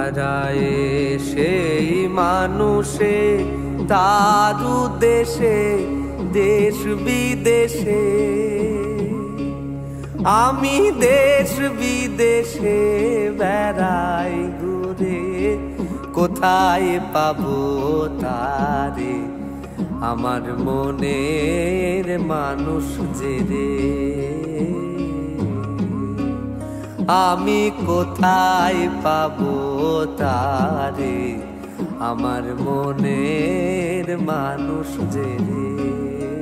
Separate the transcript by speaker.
Speaker 1: হারায় সেই মানুষে তার উদ্দেশে দেশ বিদেশে, আমি দেশ বিদেশে বেড়াই ঘুরে, কোথায় পাবো তারে আমার মনের মানুষ যে রে। আমি কোথায় পাবো তারে আমার মনের মানুষ যে রে।